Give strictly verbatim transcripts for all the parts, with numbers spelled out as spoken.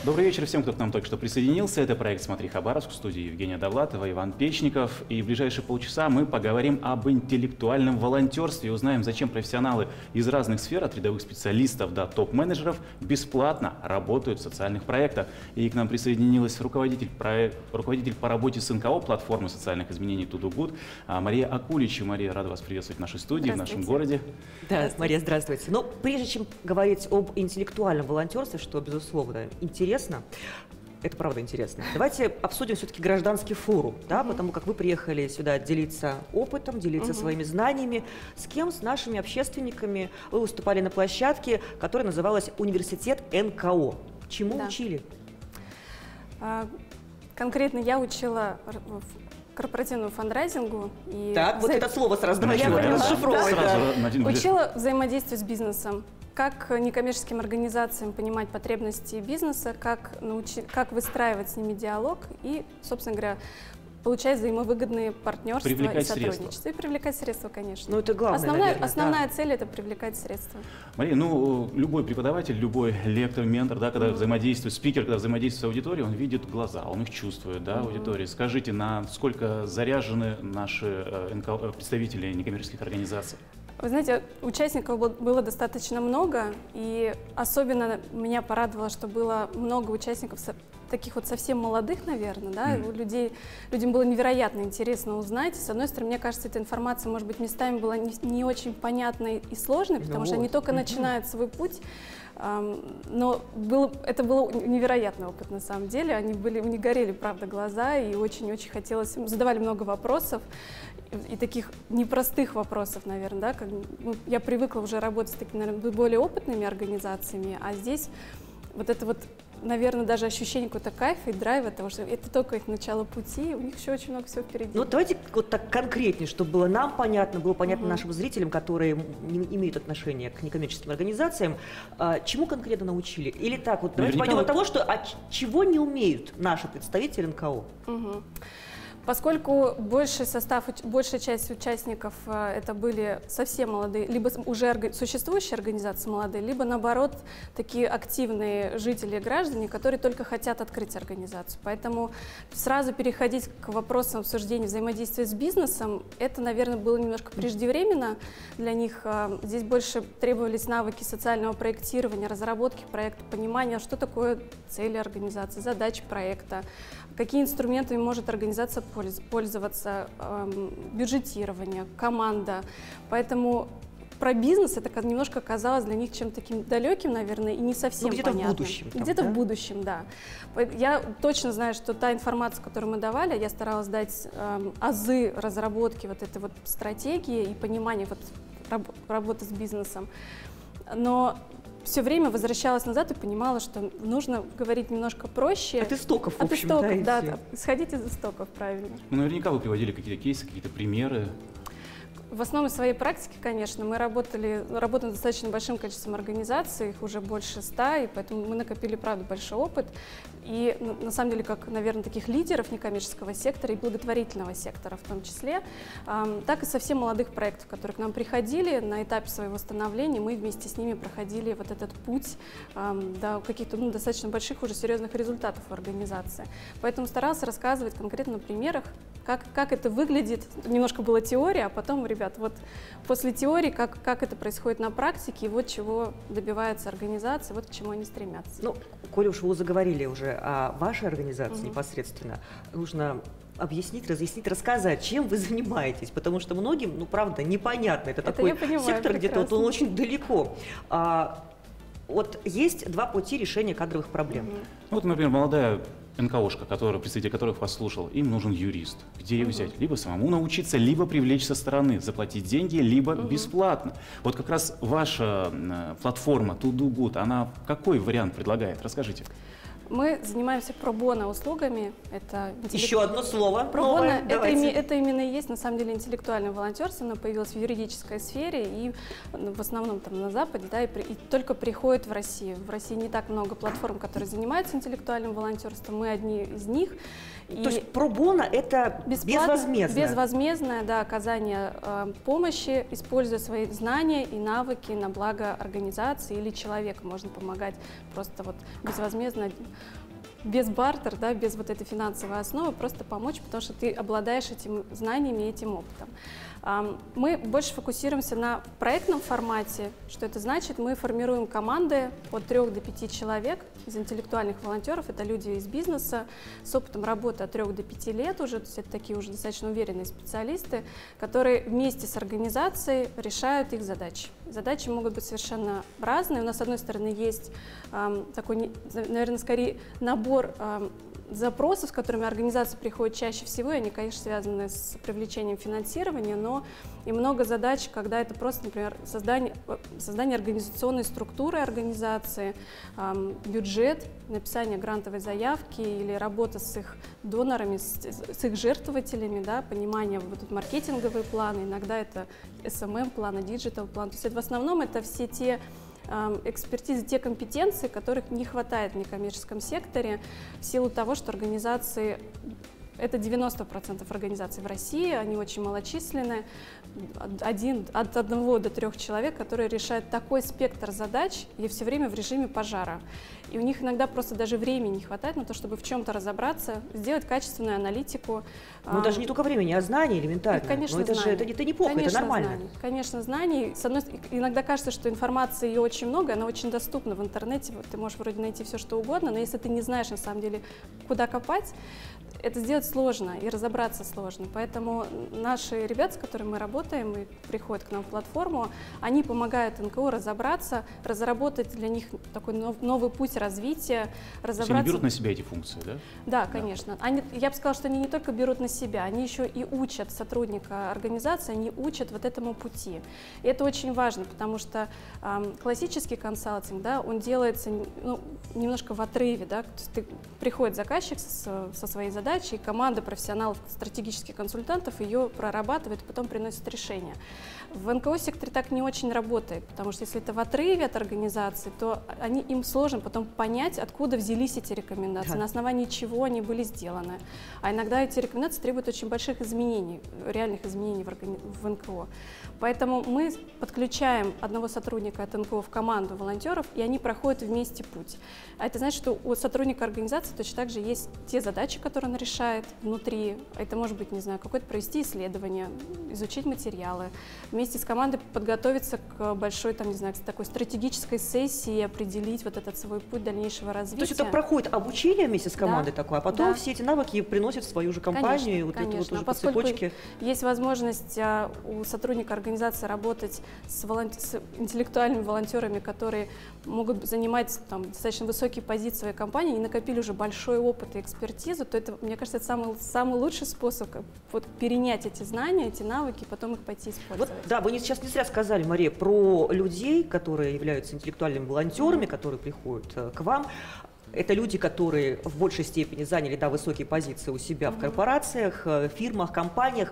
Добрый вечер всем, кто к нам только что присоединился. Это проект «Смотри Хабаровск», в студии Евгения Довлатова, Иван Печников. И в ближайшие полчаса мы поговорим об интеллектуальном волонтерстве и узнаем, зачем профессионалы из разных сфер, от рядовых специалистов до топ-менеджеров, бесплатно работают в социальных проектах. И к нам присоединилась руководитель, проект, руководитель по работе с эн ка о платформы социальных изменений «Ту ду Гуд» Мария Акулич. Мария, рада вас приветствовать в нашей студии, в нашем городе. Да, Мария, здравствуйте. Но прежде чем говорить об интеллектуальном волонтерстве, что, безусловно, интересно, это правда интересно, давайте обсудим все-таки гражданский форум, да, mm-hmm. потому как вы приехали сюда делиться опытом, делиться mm-hmm. своими знаниями. С кем? С нашими общественниками. Вы выступали на площадке, которая называлась «Университет эн ка о». Чему да. учили? А, конкретно я учила корпоративному фандрайзингу. И так, вот это слово сразу давайте расшифровывать. Да. Учила взаимодействие с бизнесом. Как некоммерческим организациям понимать потребности бизнеса, как, научи, как выстраивать с ними диалог и, собственно говоря, получать взаимовыгодные партнерства привлекать и сотрудничество. Средства. И привлекать средства, конечно. Ну, это главное, Основная, наверное, основная да. цель – это привлекать средства. Мария, ну, любой преподаватель, любой лектор, ментор, да, когда mm-hmm. взаимодействует, спикер, когда взаимодействует с аудиторией, он видит глаза, он их чувствует, да, mm-hmm. аудитории. Скажите, насколько заряжены наши эн ка о, представители некоммерческих организаций? Вы знаете, участников было достаточно много, и особенно меня порадовало, что было много участников, таких вот совсем молодых, наверное, да, mm. людей, людям было невероятно интересно узнать. С одной стороны, мне кажется, эта информация, может быть, местами была не, не очень понятной и сложной, потому ну что вот. они только mm-hmm. начинают свой путь. Но было, это был невероятный опыт на самом деле. Они были, у них горели, правда, глаза, и очень-очень хотелось, задавали много вопросов, и таких непростых вопросов, наверное, да, как, ну, я привыкла уже работать с такими, наверное, более опытными организациями, а здесь вот это вот, наверное, даже ощущение какого-то кайфа и драйва, того, что это только их начало пути, у них еще очень много всего впереди. Ну, давайте вот так конкретнее, чтобы было нам понятно, было понятно угу. нашим зрителям, которые не имеют отношения к некоммерческим организациям, а, чему конкретно научили? Или так, вот давайте пойдем от того, что, а чего не умеют наши представители эн ка о? Угу. Поскольку больший состав, большая часть участников это были совсем молодые, либо уже существующие организации молодые, либо наоборот такие активные жители, граждане, которые только хотят открыть организацию. Поэтому сразу переходить к вопросам обсуждения взаимодействия с бизнесом, это, наверное, было немножко преждевременно для них. Здесь больше требовались навыки социального проектирования, разработки проекта, понимания, что такое цели организации, задачи проекта, какие инструментами может организация пользоваться, эм, бюджетирование, команда. Поэтому про бизнес это немножко казалось для них чем-то таким далеким, наверное, и не совсем ну, понятным. Где-то в будущем. Где-то да? в будущем, да. Я точно знаю, что та информация, которую мы давали, я старалась дать эм, азы разработки вот этой вот стратегии и понимания вот, раб работы с бизнесом. Но все время возвращалась назад и понимала, что нужно говорить немножко проще. От истоков, в От общем, истоков, да, да, исходить из истоков, правильно. Ну, наверняка вы приводили какие-то кейсы, какие-то примеры. В основе своей практики, конечно, мы работали, работаем с достаточно большим количеством организаций, их уже больше ста, и поэтому мы накопили, правда, большой опыт. И на самом деле, как, наверное, таких лидеров некоммерческого сектора и благотворительного сектора в том числе, э, так и совсем молодых проектов, которые к нам приходили на этапе своего становления, мы вместе с ними проходили вот этот путь э, до каких-то ну, достаточно больших, уже серьезных результатов в организации. Поэтому старался рассказывать конкретно на примерах, как, как это выглядит. Немножко была теория, а потом, ребят, вот после теории, как, как это происходит на практике, и вот чего добивается организация, вот к чему они стремятся. Ну, коли уж вы заговорили уже о вашей организации угу. непосредственно, нужно объяснить, разъяснить, рассказать, чем вы занимаетесь, потому что многим, ну, правда, непонятно. Это, это такой сектор где-то, вот он очень далеко. А, вот есть два пути решения кадровых проблем. Угу. Ну, вот, например, молодая эн ка ошка, который, представитель которых вас слушал, им нужен юрист. Где ее взять? Либо самому научиться, либо привлечь со стороны, заплатить деньги, либо uh-huh. бесплатно. Вот как раз ваша э, платформа «Ту ду Гуд», она какой вариант предлагает? Расскажите. Мы занимаемся пробоно услугами. Это интеллект... Еще одно слово. Пробоно это, име, это именно и есть на самом деле интеллектуальное волонтерство. Оно появилось в юридической сфере и в основном там на Западе, да, и, при, и только приходит в Россию. В России не так много платформ, которые занимаются интеллектуальным волонтерством. Мы одни из них. И то есть пробоно это безвозмездное? Безвозмездное, да, оказание э, помощи, используя свои знания и навыки на благо организации или человека. Можно помогать просто вот безвозмездно без бартер, да, без вот этой финансовой основы, просто помочь, потому что ты обладаешь этими знаниями и этим опытом. Мы больше фокусируемся на проектном формате. Что это значит? Мы формируем команды от трёх до пяти человек из интеллектуальных волонтеров. Это люди из бизнеса с опытом работы от трёх до пяти лет уже. То есть это такие уже достаточно уверенные специалисты, которые вместе с организацией решают их задачи. Задачи могут быть совершенно разные. У нас, с одной стороны, есть э, такой, наверное, скорее набор э, запросов, с которыми организации приходят чаще всего, и они, конечно, связаны с привлечением финансирования, но и много задач, когда это просто, например, создание, создание организационной структуры организации, эм, бюджет, написание грантовой заявки или работа с их донорами, с, с их жертвователями, да, понимание, вот тут маркетинговые планы, иногда это эс эм эм-планы, диджитал-план. То есть это, в основном это все те экспертизы, те компетенции, которых не хватает в некоммерческом секторе в силу того, что организации, это девяносто процентов организаций в России, они очень малочисленны, один, от одного до трех человек, которые решают такой спектр задач и все время в режиме пожара. И у них иногда просто даже времени не хватает на то, чтобы в чем-то разобраться, сделать качественную аналитику. Ну, даже не только времени, а знаний элементарно. И, конечно, но это знаний. же это, это неплохо, конечно, это нормально. Знаний. Конечно, знаний. С одной стороны, иногда кажется, что информации ее очень много, она очень доступна в интернете, вот ты можешь вроде найти все, что угодно, но если ты не знаешь, на самом деле, куда копать, это сделать сложно и разобраться сложно. Поэтому наши ребята, с которыми мы работаем и приходят к нам в платформу, они помогают эн ка о разобраться, разработать для них такой новый путь развития, разобраться. Они берут на себя эти функции, да? Да, конечно. Да. Они, я бы сказала, что они не только берут на себя, они еще и учат сотрудника организации, они учат вот этому пути. И это очень важно, потому что э, классический консалтинг, да, он делается, ну, немножко в отрыве, да, то есть ты, приходит заказчик со, со своей задачей, и команда профессионалов, стратегических консультантов ее прорабатывает, потом приносит решение. В эн ка о-секторе так не очень работает, потому что если это в отрыве от организации, то они, им сложно потом понять, откуда взялись эти рекомендации, да. На основании чего они были сделаны. А иногда эти рекомендации требуют очень больших изменений, реальных изменений в, органи... в эн ка о. Поэтому мы подключаем одного сотрудника от эн ка о в команду волонтеров, и они проходят вместе путь. А это значит, что у сотрудника организации точно так же есть те задачи, которые он решает внутри. Это может быть, не знаю, какое-то провести исследование, изучить материалы, вместе с командой подготовиться к большой, там, не знаю, к такой стратегической сессии, определить вот этот свой путь дальнейшего развития. То есть это проходит обучение вместе с командой, да, такое, а потом да. все эти навыки приносят в свою же компанию, конечно, и вот конечно. это вот уже а по цепочке. Есть возможность а, у сотрудника организации работать с, волон... с интеллектуальными волонтерами, которые могут занимать там, достаточно высокие позиции в своей компании и накопили уже большой опыт и экспертизу, то это, мне кажется, это самый, самый лучший способ вот, перенять эти знания, эти навыки, и потом их пойти использовать. Вот, да, вы сейчас не зря сказали, Мария, про людей, которые являются интеллектуальными волонтерами, mm-hmm. которые приходят э, к вам. Это люди, которые в большей степени заняли, да, высокие позиции у себя mm-hmm. в корпорациях, э, фирмах, компаниях.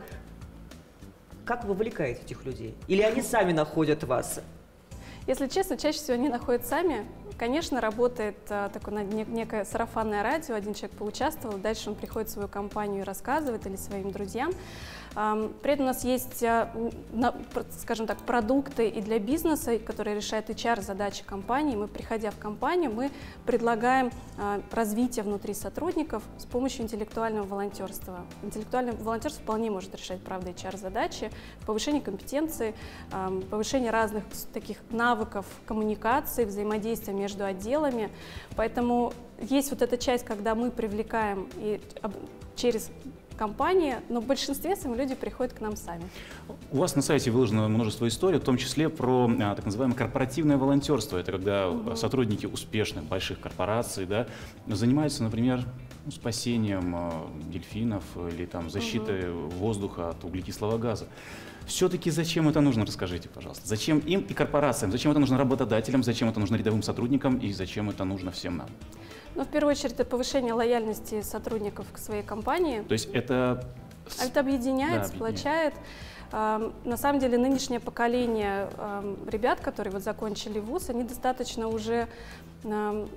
Как вы вовлекаете этих людей? Или они сами находят вас? Если честно, чаще всего они находят сами. Конечно, работает а, такое некое сарафанное радио, один человек поучаствовал, дальше он приходит в свою компанию и рассказывает или своим друзьям. А, при этом у нас есть, а, на, скажем так, продукты и для бизнеса, которые решают эйч ар-задачи компании. Мы, приходя в компанию, мы предлагаем а, развитие внутри сотрудников с помощью интеллектуального волонтерства. Интеллектуальное волонтерство вполне может решать, правда, эйч ар-задачи, повышение компетенции, а, повышение разных таких навыков коммуникации, взаимодействия между между отделами, поэтому есть вот эта часть, когда мы привлекаем и через компании, но в большинстве своем люди приходят к нам сами. У вас на сайте выложено множество историй, в том числе про а, так называемое корпоративное волонтерство. Это когда угу. сотрудники успешных больших корпораций, да, занимаются, например, ну, спасением а, дельфинов или там, защитой угу. воздуха от углекислого газа. Все-таки зачем это нужно, расскажите, пожалуйста. Зачем им и корпорациям, зачем это нужно работодателям, зачем это нужно рядовым сотрудникам и зачем это нужно всем нам? Ну, в первую очередь, это повышение лояльности сотрудников к своей компании. То есть это… Это объединяет, да, сплочает. Э, на самом деле, нынешнее поколение э, ребят, которые вот закончили вуз, они достаточно уже… Э,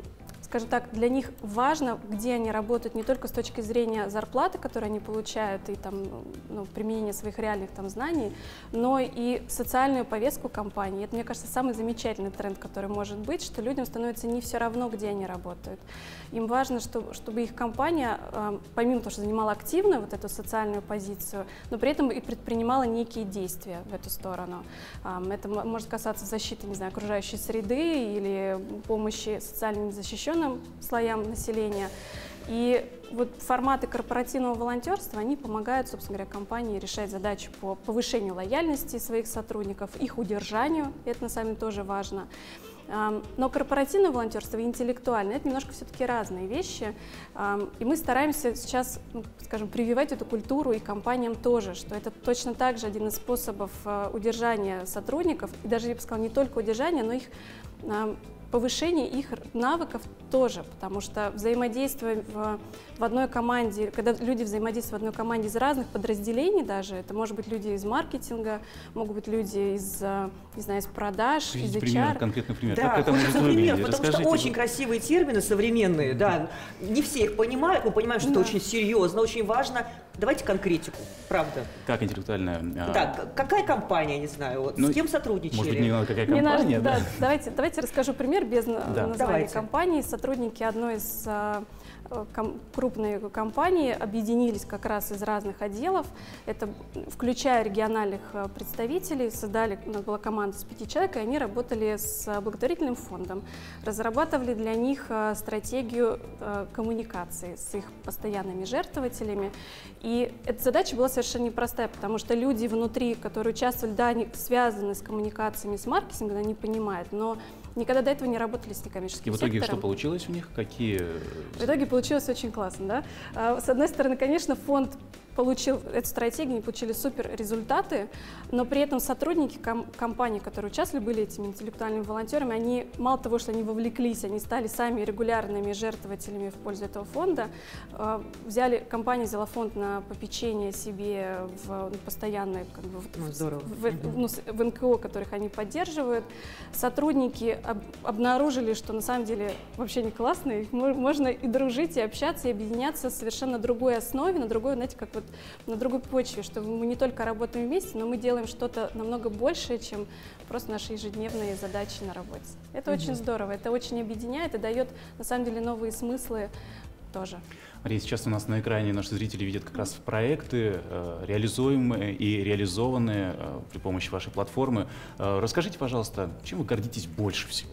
скажем так, для них важно, где они работают не только с точки зрения зарплаты, которую они получают, и там, ну, применения своих реальных там знаний, но и социальную повестку компании. Это, мне кажется, самый замечательный тренд, который может быть, что людям становится не все равно, где они работают. Им важно, чтобы, чтобы их компания, помимо того, что занимала активную вот эту социальную позицию, но при этом и предпринимала некие действия в эту сторону. Это может касаться защиты, не знаю, окружающей среды или помощи социально незащищенным слоям населения. И вот форматы корпоративного волонтерства, они помогают, собственно говоря, компании решать задачи по повышению лояльности своих сотрудников, их удержанию, это на самом деле тоже важно. Но корпоративное волонтерство и интеллектуальное – это немножко все-таки разные вещи. И мы стараемся сейчас, ну, скажем, прививать эту культуру и компаниям тоже, что это точно так же один из способов удержания сотрудников, и даже, я бы сказала, не только удержания, но их повышение их навыков тоже, потому что взаимодействие в, в одной команде, когда люди взаимодействуют в одной команде из разных подразделений даже, это может быть люди из маркетинга, могут быть люди из, не знаю, из продаж, из эйч ар. Конкретный пример. Да, как это может пример, выглядеть? потому Расскажите. что очень красивые термины современные, да, не все их понимают, мы понимаем, что да. это очень серьезно, очень важно. Давайте конкретику, правда. Как интеллектуальная... Да, какая компания, не знаю, вот, ну, с кем сотрудничали? Может быть, не надо, какая Не компания, надо, да? да, давайте, давайте расскажу пример без Да. названия Давайте. компании. Сотрудники одной из а, ком, крупной компании объединились как раз из разных отделов, это, включая региональных представителей, создали, у нас была команда из пяти человек, и они работали с благотворительным фондом, разрабатывали для них а, стратегию а, коммуникации с их постоянными жертвователями. И эта задача была совершенно непростая, потому что люди внутри, которые участвовали, да, они связаны с коммуникациями, с маркетингом, они понимают, но никогда до этого не работали с некоммерческим И в итоге сектором. что получилось у них? Какие? В итоге получилось очень классно, да. С одной стороны, конечно, фонд получил эту стратегию, они получили супер результаты, но при этом сотрудники ком компании, которые участвовали, были этими интеллектуальными волонтерами, они мало того, что они вовлеклись, они стали сами регулярными жертвователями в пользу этого фонда, э, взяли, компания взяла фонд на попечение себе в постоянные, как бы, Ну, здорово. в, в, ну, в эн ка о, которых они поддерживают. Сотрудники об, обнаружили, что на самом деле вообще не классно, их можно и дружить, и общаться, и объединяться совершенно на другой основе, на другой, знаете, как вот на другой почве, что мы не только работаем вместе, но мы делаем что-то намного большее, чем просто наши ежедневные задачи на работе. Это Угу. очень здорово, это очень объединяет и дает на самом деле новые смыслы тоже. Мария, сейчас у нас на экране наши зрители видят как раз проекты, э, реализуемые и реализованные э, при помощи вашей платформы. Э, расскажите, пожалуйста, чем вы гордитесь больше всего?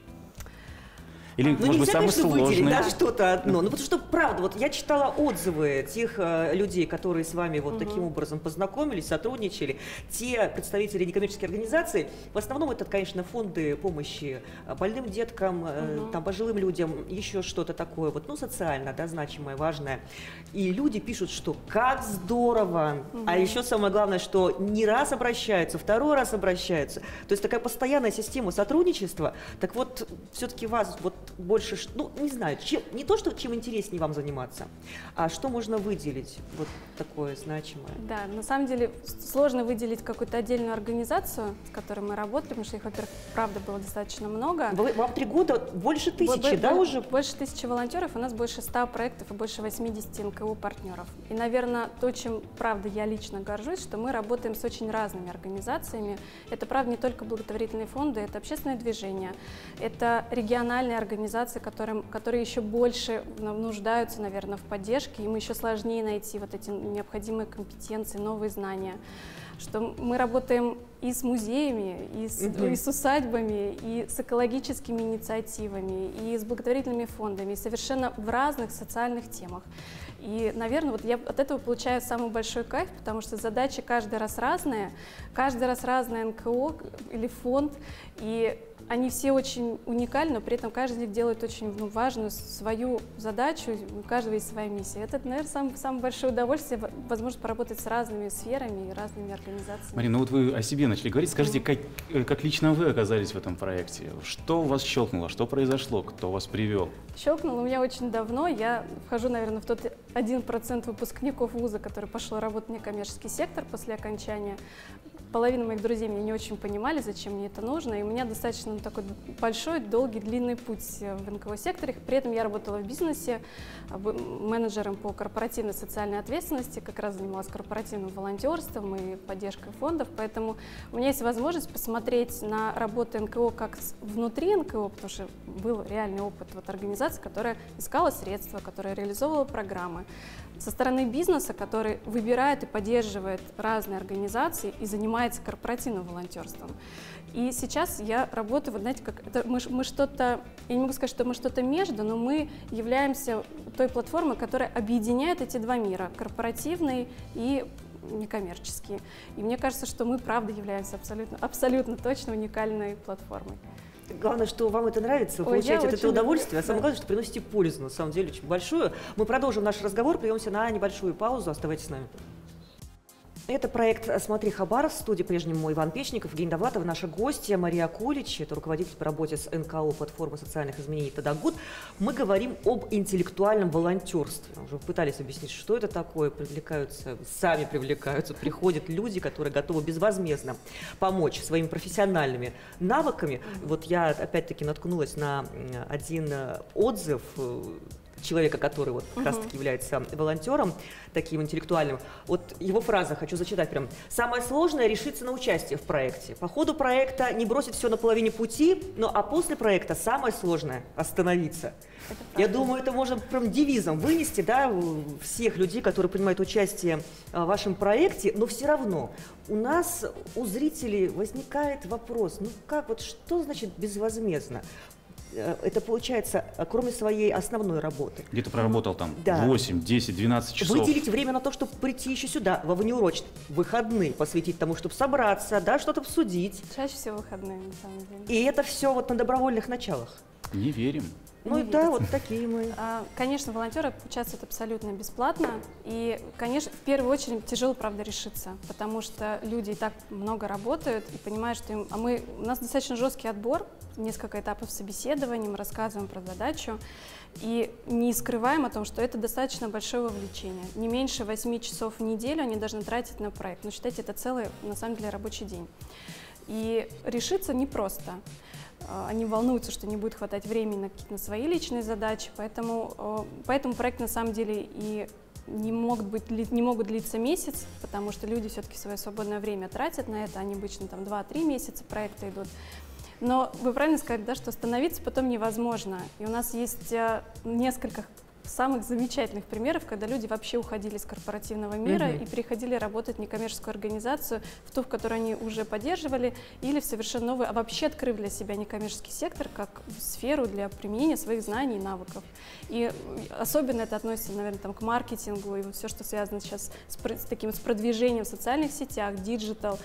Или, Ну, может быть, нельзя, самый конечно, выделить, сложный? да, что-то одно. Ну, потому что, правда, вот я читала отзывы тех э, людей, которые с вами вот Мгм. таким образом познакомились, сотрудничали. Те представители некоммерческих организаций, в основном это, конечно, фонды помощи э, больным деткам, э, Мгм. там, пожилым людям, еще что-то такое, вот, ну, социально, да, значимое, важное. И люди пишут, что как здорово, Мгм. а еще самое главное, что не раз обращаются, второй раз обращаются. То есть такая постоянная система сотрудничества. Так вот, все-таки вас вот больше, ш- ну, не знаю, чем, не то, что чем интереснее вам заниматься, а что можно выделить вот такое значимое? Да, на самом деле с- сложно выделить какую-то отдельную организацию, с которой мы работали, потому что их, во-первых, правда было достаточно много. Вы- вам три года, больше тысячи, Бо- да, бо- уже? Больше тысячи волонтеров, у нас больше ста проектов и больше восьмидесяти эн ка о партнеров. И, наверное, то, чем, правда, я лично горжусь, что мы работаем с очень разными организациями. Это, правда, не только благотворительные фонды, это общественное движение, это региональные организации, которым, которые еще больше нуждаются, наверное, в поддержке, им еще сложнее найти вот эти необходимые компетенции, новые знания. Что мы работаем и с музеями, и с, Мгм. и с усадьбами, и с экологическими инициативами, и с благотворительными фондами, и совершенно в разных социальных темах. И, наверное, вот я от этого получаю самый большой кайф, потому что задачи каждый раз разные, каждый раз разная эн ка о или фонд, и они все очень уникальны, но при этом каждый из них делает очень, ну, важную свою задачу, у каждого есть своя миссия. Это, наверное, самое, самое большое удовольствие, возможность поработать с разными сферами и разными организациями. Марина, ну вот вы о себе начали говорить. Скажите, как, э, как лично вы оказались в этом проекте? Что у вас щелкнуло? Что произошло? Кто вас привел? Щелкнуло у меня очень давно. Я вхожу, наверное, в тот один процент выпускников вуза, который пошел работать в некоммерческий сектор после окончания. половина моих друзей меня не очень понимали, зачем мне это нужно, и у меня достаточно такой большой, долгий, длинный путь в эн ка о-секторе. При этом я работала в бизнесе менеджером по корпоративной социальной ответственности, как раз занималась корпоративным волонтерством и поддержкой фондов, поэтому у меня есть возможность посмотреть на работу эн ка о как внутри эн ка о, потому что был реальный опыт вот организации, которая искала средства, которая реализовывала программы. Со стороны бизнеса, который выбирает и поддерживает разные организации и занимается корпоративным волонтерством. И сейчас я работаю, вот знаете, как это, мы, мы что-то, я не могу сказать, что мы что-то между, но мы являемся той платформой, которая объединяет эти два мира, корпоративный и некоммерческий. И мне кажется, что мы, правда, являемся абсолютно, абсолютно точно уникальной платформой. Главное, что вам это нравится, вы Ой, получаете от этого удовольствие, люблю. а самое главное, что приносите пользу, на самом деле, очень большую. Мы продолжим наш разговор, прервемся на небольшую паузу, оставайтесь с нами. Это проект «Смотри, Хабаровск», в студии по-прежнему Иван Печников, Евгения Довлатова, наша гостья Мария Кулич, это руководитель по работе с эн ка о платформы социальных изменений «Тадагут». Мы говорим об интеллектуальном волонтерстве. Уже пытались объяснить, что это такое, привлекаются, сами привлекаются, приходят люди, которые готовы безвозмездно помочь своими профессиональными навыками. Вот я опять-таки наткнулась на один отзыв человека, который вот как раз таки является волонтером, таким интеллектуальным. Вот его фраза хочу зачитать прям. «Самое сложное – решиться на участие в проекте. По ходу проекта не бросить все на половине пути, но а после проекта самое сложное – остановиться». Я думаю, это можно прям девизом вынести, да, всех людей, которые принимают участие в вашем проекте, но все равно у нас, у зрителей возникает вопрос, ну как, вот что значит безвозмездно? Это получается, кроме своей основной работы. Где-то проработал там да. восемь, десять, двенадцать часов. Выделить время на то, чтобы прийти еще сюда, во внеурочные выходные, посвятить тому, чтобы собраться, да, что-то обсудить. Чаще всего выходные, на самом деле. И это все вот на добровольных началах. Не верим. Ну Не да, верится. вот такие мы. А, Конечно, волонтеры участвуют абсолютно бесплатно. И, конечно, в первую очередь тяжело, правда, решиться, потому что люди и так много работают и понимают, что им... А мы... у нас достаточно жесткий отбор, несколько этапов собеседования, мы рассказываем про задачу и не скрываем о том, что это достаточно большое вовлечение. Не меньше восьми часов в неделю они должны тратить на проект. Но считайте, это целый, на самом деле, рабочий день. И решиться непросто. Они волнуются, что не будет хватать времени на какие-то свои личные задачи, поэтому, поэтому проект на самом деле и не могут, быть, не могут длиться месяц, потому что люди все-таки свое свободное время тратят на это, они обычно там два-три месяца проекта идут. Но вы правильно сказали, да, что остановиться потом невозможно. И у нас есть несколько самых замечательных примеров, когда люди вообще уходили из корпоративного мира mm-hmm. и переходили работать в некоммерческую организацию, в ту, в которой они уже поддерживали, или в совершенно новый, а вообще открыв для себя некоммерческий сектор как сферу для применения своих знаний и навыков. И особенно это относится, наверное, там, к маркетингу и вот все, что связано сейчас с, с таким с продвижением в социальных сетях, диджитал.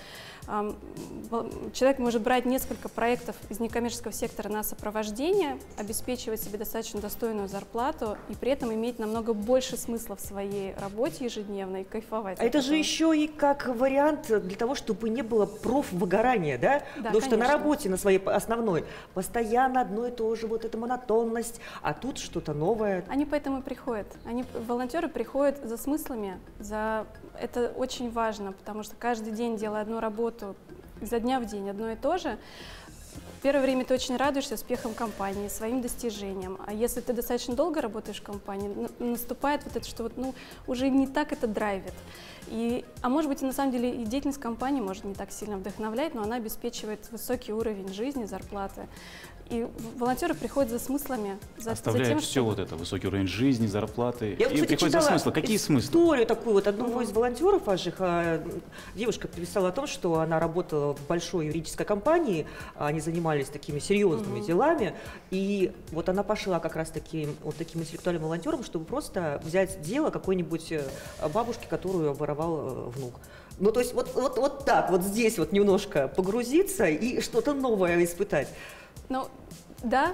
Человек может брать несколько проектов из некоммерческого сектора на сопровождение, обеспечивать себе достаточно достойную зарплату и при этом иметь намного больше смысла в своей работе ежедневной, кайфовать. А это же еще и как вариант для того, чтобы не было профвыгорания, да? Да, Потому что конечно. на работе, на своей основной, постоянно одно и то же, вот эта монотонность, а тут что-то новое. Они поэтому и приходят. Они, волонтеры приходят за смыслами, за... это очень важно, потому что каждый день, делая одну работу, изо дня в день одно и то же, в первое время ты очень радуешься успехам компании, своим достижениям. А если ты достаточно долго работаешь в компании, наступает вот это, что вот, ну, уже не так это драйвит. И, а может быть, и на самом деле и деятельность компании может не так сильно вдохновлять, но она обеспечивает высокий уровень жизни, зарплаты. И волонтеры приходят за смыслами, за, Оставляют за тем, все что... вот это, высокий уровень жизни, зарплаты, Я, и кстати, приходят за читала смыслы. Какие смыслы? Историю такую вот одного из волонтеров ваших. Девушка писала о том, что она работала в большой юридической компании, они занимались такими серьезными uh-huh. делами, и вот она пошла как раз таким, вот таким интеллектуальным волонтером, чтобы просто взять дело какой-нибудь бабушки, которую воровал внук. Ну, то есть вот, вот, вот так, вот здесь вот немножко погрузиться и что-то новое испытать. Ну, да,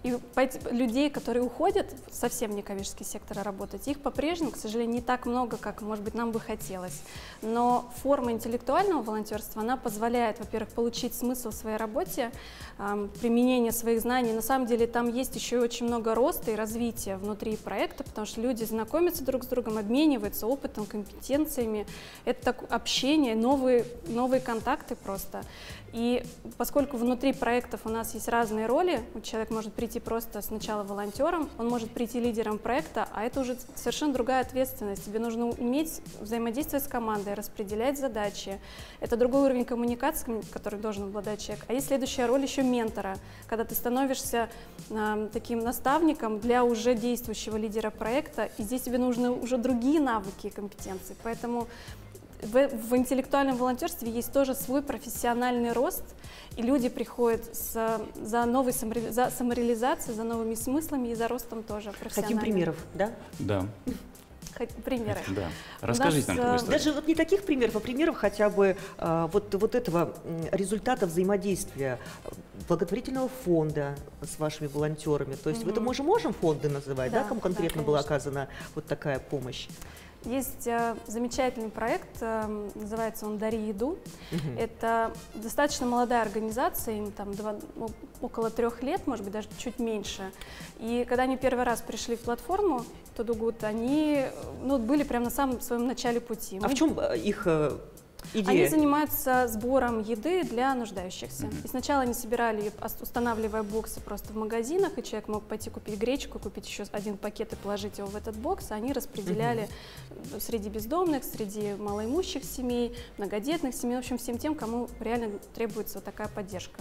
И людей, которые уходят совсем в некоммерческий сектор работать, их по-прежнему, к сожалению, не так много, как, может быть, нам бы хотелось. Но форма интеллектуального волонтерства, она позволяет, во-первых, получить смысл в своей работе, э, применение своих знаний. На самом деле там есть еще очень много роста и развития внутри проекта, потому что люди знакомятся друг с другом, обмениваются опытом, компетенциями. Это так, общение, новые, новые контакты просто. И поскольку внутри проектов у нас есть разные роли, человек может прийти просто сначала волонтером, он может прийти лидером проекта, а это уже совершенно другая ответственность. Тебе нужно уметь взаимодействовать с командой, распределять задачи. Это другой уровень коммуникации, который должен обладать человек. А есть следующая роль еще ментора, когда ты становишься э, таким наставником для уже действующего лидера проекта, и здесь тебе нужны уже другие навыки и компетенции. Поэтому В, в интеллектуальном волонтерстве есть тоже свой профессиональный рост, и люди приходят с, за новой самореали, за самореализацией, за новыми смыслами и за ростом тоже профессиональным. Хотим примеров, да? Да. Примеры. Да. Расскажите нас, нам такую историю. Даже вот не таких примеров, а примеров хотя бы а, вот, вот этого результата взаимодействия благотворительного фонда с вашими волонтерами. То есть mm-hmm. это мы же можем фонды называть, да, да кому конкретно да, была оказана вот такая помощь? Есть э, замечательный проект, э, называется он «Дари еду». Uh-huh. Это достаточно молодая организация, им там два, ну, около трех лет, может быть, даже чуть меньше. И когда они первый раз пришли в платформу Тодугут, они ну, были прямо на самом своем начале пути. А Мы... в чем их идея? Они занимаются сбором еды для нуждающихся. Uh-huh. И сначала они собирали, устанавливая боксы просто в магазинах, и человек мог пойти купить гречку, купить еще один пакет и положить его в этот бокс. Они распределяли uh-huh. среди бездомных, среди малоимущих семей, многодетных семей, в общем, всем тем, кому реально требуется вот такая поддержка.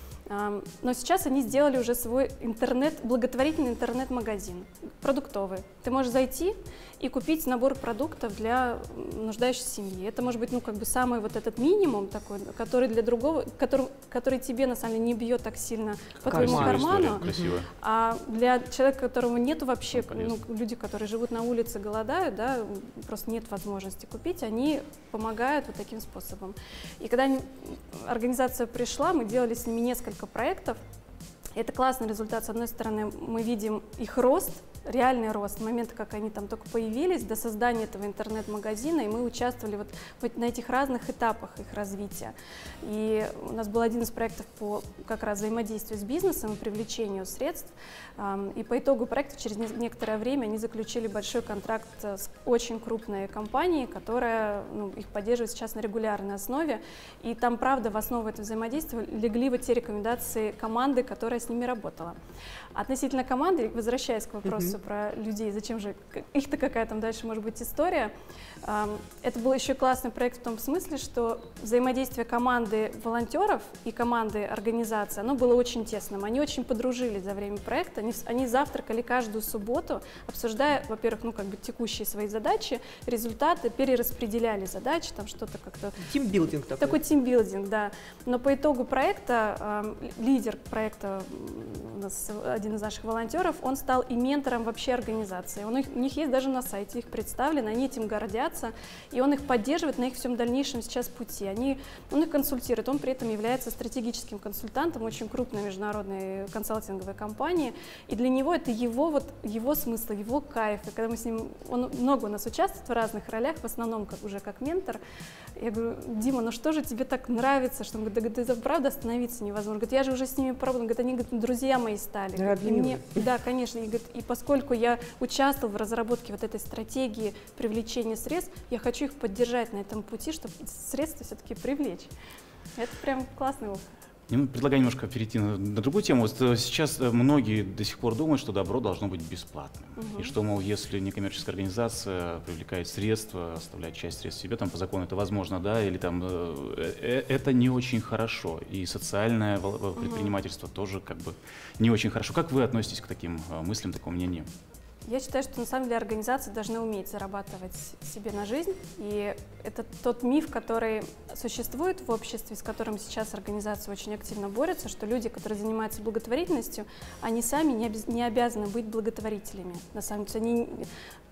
Но сейчас они сделали уже свой интернет, благотворительный интернет-магазин, продуктовый. Ты можешь зайти и купить набор продуктов для нуждающейся семьи. Это может быть, ну, как бы самый вот этот минимум такой, который для другого, который, который тебе, на самом деле, не бьет так сильно по твоему карману. А для человека, которого нету вообще, ну, люди, которые живут на улице, голодают, да, просто нет возможности купить, они помогают вот таким способом. И когда организация пришла, мы делали с ними несколько проектов. Это классный результат. С одной стороны, мы видим их рост, реальный рост, с момента, как они там только появились, до создания этого интернет-магазина, и мы участвовали вот, вот на этих разных этапах их развития. И у нас был один из проектов по как раз взаимодействию с бизнесом и привлечению средств, и по итогу проекта через некоторое время они заключили большой контракт с очень крупной компанией, которая ну, их поддерживает сейчас на регулярной основе, и там, правда, в основу этого взаимодействия легли вот те рекомендации команды, которая с ними работала. Относительно команды, возвращаясь к вопросу mm-hmm. про людей, зачем же их-то какая там дальше может быть история, это был еще классный проект в том смысле, что взаимодействие команды волонтеров и команды организации, оно было очень тесным. Они очень подружились за время проекта, они, они завтракали каждую субботу, обсуждая, во-первых, ну как бы текущие свои задачи, результаты, перераспределяли задачи, там что-то как-то... Тимбилдинг такой. Такой тимбилдинг, да. Но по итогу проекта, э, лидер проекта, у нас один из наших волонтеров, он стал и ментором вообще организации. Он их, у них есть даже на сайте, их представлено, они этим гордятся, и он их поддерживает на их всем дальнейшем сейчас пути. Они, он их консультирует, он при этом является стратегическим консультантом очень крупной международной консалтинговой компании, и для него это его, вот, его смысл, его кайф. И когда мы с ним, он много у нас участвует в разных ролях, в основном как, уже как ментор, я говорю: Дима, ну что же тебе так нравится, что он говорит, да, это правда остановиться невозможно. Говорит, я же уже с ними пробовала, говорит, они говорит, друзья мои стали. Да, и мне, да, конечно, и, говорит, и поскольку я участвовал в разработке вот этой стратегии привлечения средств, я хочу их поддержать на этом пути, чтобы средства все-таки привлечь. Это прям классный опыт. Я предлагаю немножко перейти на, на другую тему. Вот сейчас многие до сих пор думают, что добро должно быть бесплатным. Угу. И что, мол, если некоммерческая организация привлекает средства, оставляет часть средств себе, там по закону это возможно, да, или там э, это не очень хорошо. И социальное предпринимательство угу. тоже как бы не очень хорошо. Как вы относитесь к таким мыслям, к такому мнению? Я считаю, что на самом деле организации должны уметь зарабатывать себе на жизнь, и это тот миф, который существует в обществе, с которым сейчас организации очень активно борются, что люди, которые занимаются благотворительностью, они сами не, обяз... не обязаны быть благотворителями. На самом деле, они...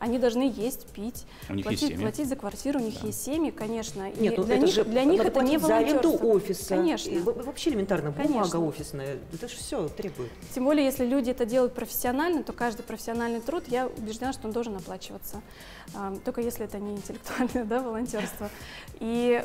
Они должны есть, пить, У них платить, есть семьи. платить за квартиру, у них Да. есть семьи, конечно. И Нет, ну для это них, же для них надо это не платить за аренду волонтерство. офиса. Конечно. И во- вообще элементарно, бумага Конечно. офисная. Это же все требует. Тем более, если люди это делают профессионально, то каждый профессиональный труд, я убеждена, что он должен оплачиваться. А, только если это не интеллектуальное, да, волонтерство. И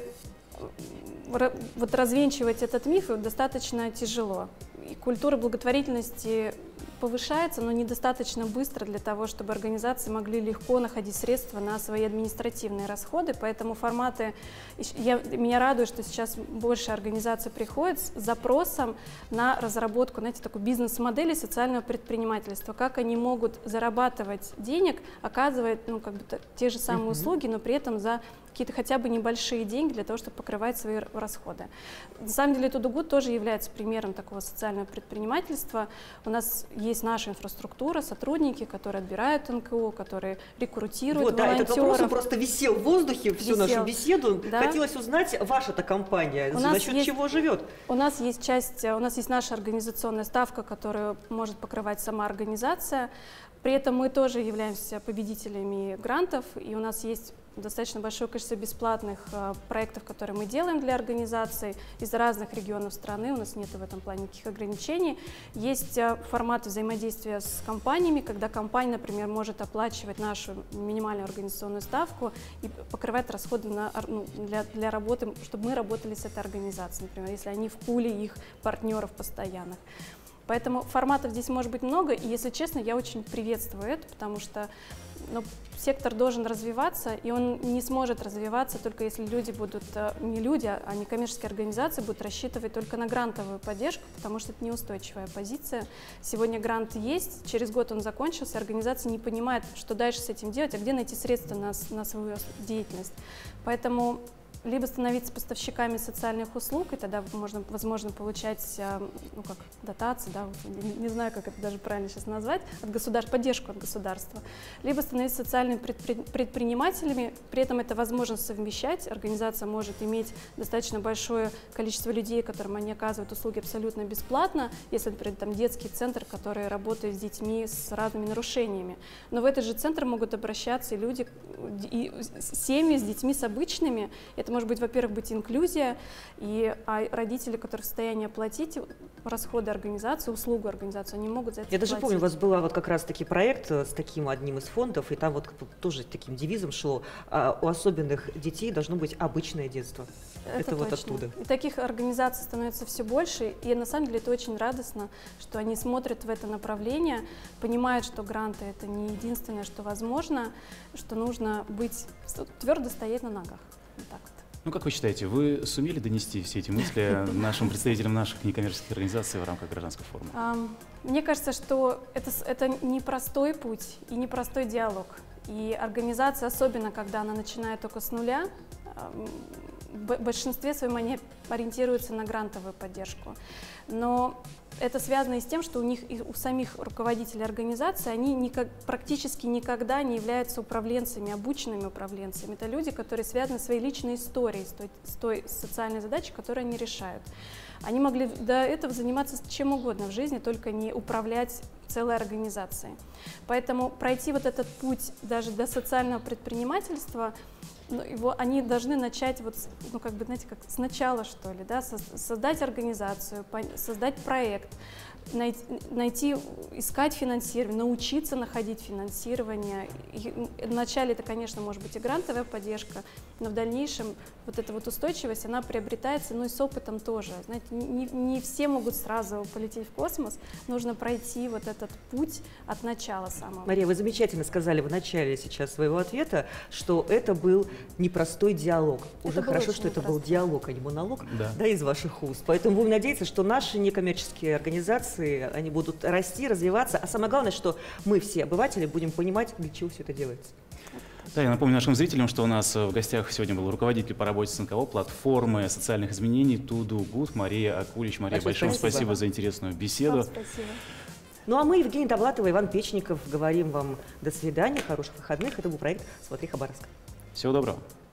ра- вот развенчивать этот миф достаточно тяжело. И культура благотворительности повышается, но недостаточно быстро для того, чтобы организации могли легко находить средства на свои административные расходы. Поэтому форматы... Я, меня радует, что сейчас больше организаций приходят с запросом на разработку, знаете, такой бизнес-модели социального предпринимательства. Как они могут зарабатывать денег, оказывать, ну, как бы те же самые услуги, но при этом за какие-то хотя бы небольшие деньги для того, чтобы покрывать свои расходы. На самом деле, Тудугуд тоже является примером такого социального предпринимательства. У нас есть наша инфраструктура, сотрудники, которые отбирают эн ка о, которые рекрутируют Вот, да, волонтеров. этот вопрос он просто висел в воздухе всю Висел. нашу беседу. Да. Хотелось узнать, ваша-то компания, У за нас счет есть- чего живет? У нас есть часть, у нас есть наша организационная ставка, которую может покрывать сама организация. При этом мы тоже являемся победителями грантов, и у нас есть достаточно большое количество бесплатных э, проектов, которые мы делаем для организаций из разных регионов страны. У нас нет в этом плане никаких ограничений. Есть э, формат взаимодействия с компаниями, когда компания, например, может оплачивать нашу минимальную организационную ставку и покрывать расходы на, ор- ну, для, для работы, чтобы мы работали с этой организацией, например, если они в пуле их партнеров постоянных. Поэтому форматов здесь может быть много, и, если честно, я очень приветствую это, потому что ну, сектор должен развиваться, и он не сможет развиваться только если люди будут, не люди, а некоммерческие организации будут рассчитывать только на грантовую поддержку, потому что это неустойчивая позиция. Сегодня грант есть, через год он закончился, организация не понимает, что дальше с этим делать, а где найти средства на, на свою деятельность. Поэтому либо становиться поставщиками социальных услуг, и тогда можно, возможно, получать ну, как, дотации, да, не, не знаю, как это даже правильно сейчас назвать, от государства, поддержку от государства, либо становиться социальными предпри, предпринимателями, при этом это возможно совмещать, организация может иметь достаточно большое количество людей, которым они оказывают услуги абсолютно бесплатно, если, например, там детский центр, который работает с детьми с разными нарушениями, но в этот же центр могут обращаться и люди, и семьи с детьми с обычными, это может быть, во-первых, быть инклюзия, и а родители, которые в состоянии оплатить расходы организации, услугу организации, они могут за это Я даже платить. помню, у вас был вот как раз-таки проект с таким одним из фондов, и там вот тоже таким девизом шло, а, у особенных детей должно быть обычное детство. Это, это вот точно. оттуда. И таких организаций становится все больше, и на самом деле это очень радостно, что они смотрят в это направление, понимают, что гранты — это не единственное, что возможно, что нужно быть, твердо стоять на ногах. Вот так вот. Ну, как вы считаете, вы сумели донести все эти мысли нашим представителям наших некоммерческих организаций в рамках гражданского форума? Um, мне кажется, что это, это непростой путь и непростой диалог. И организация, особенно когда она начинает только с нуля, в большинстве своем они ориентируются на грантовую поддержку. Но это связано и с тем, что у них, и у самих руководителей организации, они никак, практически никогда не являются управленцами, обученными управленцами. Это люди, которые связаны своей личной историей, с той, с той социальной задачей, которую они решают. Они могли до этого заниматься чем угодно в жизни, только не управлять целой организацией. Поэтому пройти вот этот путь даже до социального предпринимательства, ну, его, они должны начать вот, ну, как бы, знаете, как сначала, что ли, да, создать организацию, создать проект, найти, найти, искать финансирование, научиться находить финансирование. И вначале это, конечно, может быть и грантовая поддержка, но в дальнейшем вот эта вот устойчивость, она приобретается, ну и с опытом тоже. Знаете, не, не все могут сразу полететь в космос, нужно пройти вот этот путь от начала самого. Мария, вы замечательно сказали в начале сейчас своего ответа, что это был непростой диалог. Это Уже был хорошо, очень что это был непростой. диалог, а не монолог, Да. да, из ваших уст. Поэтому будем надеяться, что наши некоммерческие организации, они будут расти, развиваться, а самое главное, что мы все обыватели будем понимать, для чего все это делается. Да, я напомню нашим зрителям, что у нас в гостях сегодня был руководитель по работе с эн ка о платформы социальных изменений Тудугуд Мария Акулич. Мария, большое спасибо. спасибо за интересную беседу. Вам спасибо. Ну а мы, Евгения Довлатова, Иван Печников, говорим вам до свидания, хороших выходных. Это был проект «Смотри, Хабаровск». Всего доброго.